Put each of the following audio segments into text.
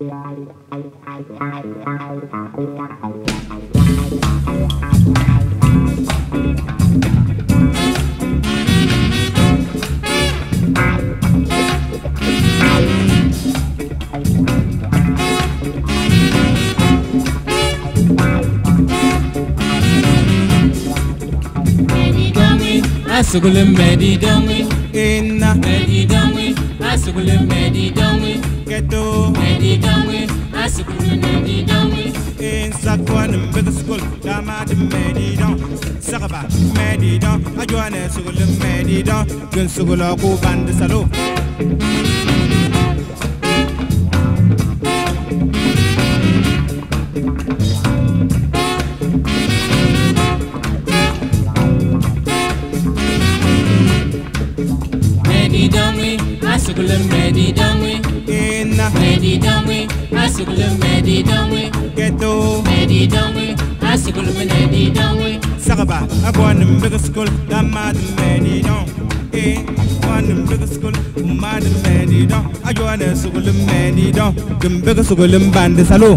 Asugule medi dongwe inna medi dongwe asugule medi dongwe Keto medi dongwe asugule medi dongwe in sakwan mbega school dama de medi don sakaba medi don ajwane sugule medi don gun sugula ko bande salo Asugule medi dongwe inna medi dongwe asugule medi dongwe Keto medi dongwe asugule medi dongwe sakaba ajwane mbega school dama de medi don one mbega school ma de medi don ajwane sugule medi don gun mbega sugule bande salo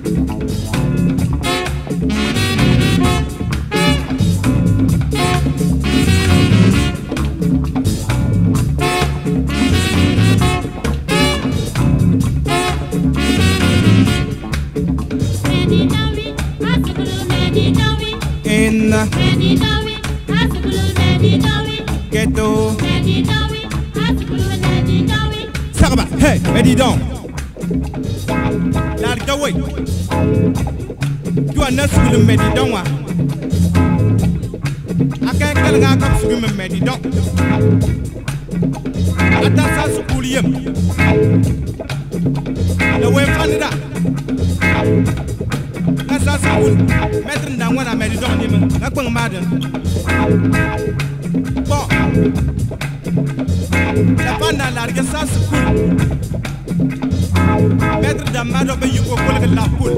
inna medi dongwe asugule medi dongwe Keto medi dongwe asugule medi dongwe sakaba hey medi don la gawe you are not sugule medi don wa akan kalga kam sugule medi don ata sa sukuliyem la we fanida asa sukul mettre ndan wana medi don ni ma ngakpang maden bon la banda la rga sa sukul mettre ndan ma do be yuko kolga la poul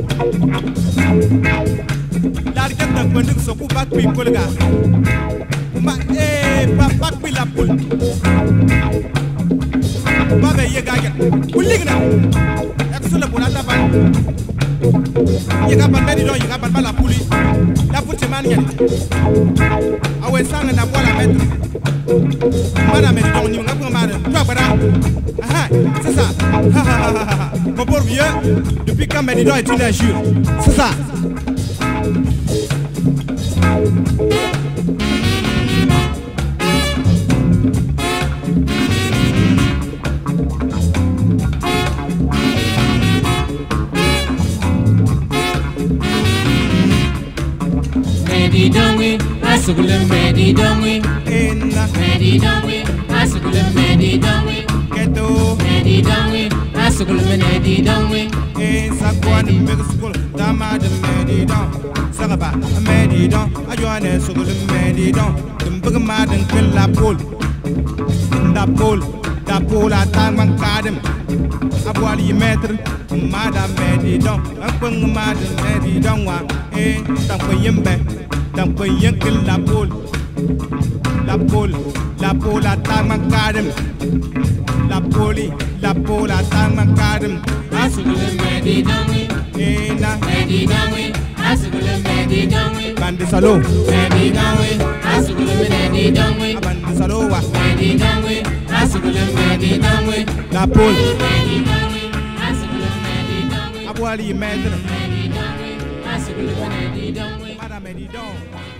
la rga tan kondik so ku bak pi kolga ma ba bak pi la poul ba be ye gaget kuligna ak so la poul ata ban ye ka ban medi don ye ka ban bala pouli la poul te man ngel awe sanga na bola mettre mana medi don ni ngap ngama to bara aha c'est ça mon pauvre vieux depuis quand medi don est une injure c'est ça medi dongwe asugule medi dongwe inna medi dongwe asugule medi dongwe Keto medi dongwe asugule medi dongwe sakwan mbega school dama de medi don sakaba medi don ajwane sugule medi don mbega maden kel la poul da poul atang kadem abwali metre madam medi don akpang maden medi don wa tampo yembe tampo yenkel la poul atang kadem la poul atang kadem asugule medi dongwe na medi dongwe asugule medi dongwe bande salo medi dongwe asugule medi dongwe bande salo wa medi dongwe asugule medi dongwe la poul medi dongwe asugule medi dongwe abwali metre medi dongwe asugule medi dongwe madam medi don